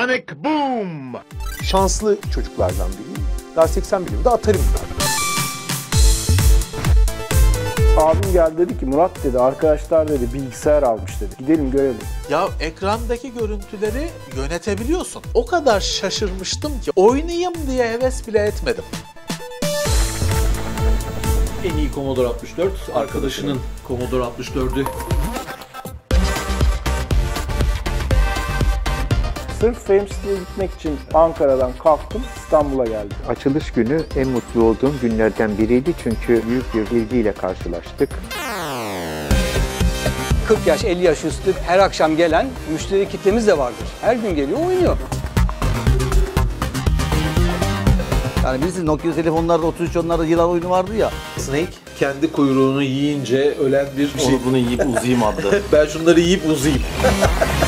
Sonic Boom! Şanslı çocuklardan biriyim. Daha 80 birimde atarım ben. Abim geldi dedi ki Murat dedi arkadaşlar dedi bilgisayar almış dedi. Gidelim görelim. Ya ekrandaki görüntüleri yönetebiliyorsun. O kadar şaşırmıştım ki oynayayım diye heves bile etmedim. En iyi Commodore 64, arkadaşının Commodore 64'ü. Sırf Famecity'ye gitmek için Ankara'dan kalktım, İstanbul'a geldim. Açılış günü en mutlu olduğum günlerden biriydi çünkü büyük bir ilgiyle karşılaştık. 40 yaş, 50 yaş üstü her akşam gelen müşteri kitlemiz de vardır. Her gün geliyor, oynuyor. Yani birisi Nokia telefonlarda 3310'larda yılan oyunu vardı ya. Snake kendi kuyruğunu yiyince ölen bir şey. Onu bunu yiyip uzayayım adlı. Ben şunları yiyip uzayayım.